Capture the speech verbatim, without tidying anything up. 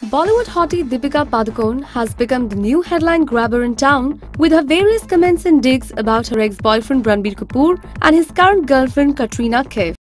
Bollywood hottie Deepika Padukone has become the new headline grabber in town with her various comments and digs about her ex-boyfriend Ranbir Kapoor and his current girlfriend Katrina Kaif.